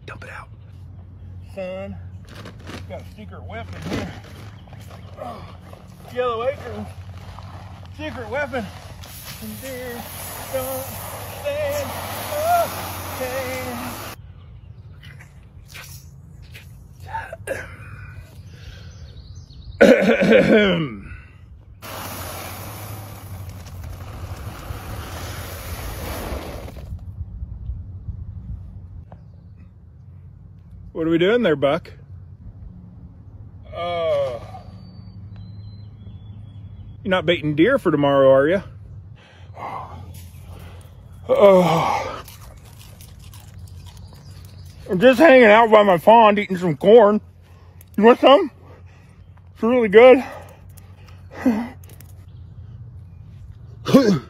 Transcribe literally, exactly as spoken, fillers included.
dump it out. Son, got a secret weapon here. Oh, yellow acorn, secret weapon. And deer don't stand a chance. What are we doing there, Buck? Uh, You're not baiting deer for tomorrow, are you? oh. I'm just hanging out by my pond eating some corn. You want some? It's really good.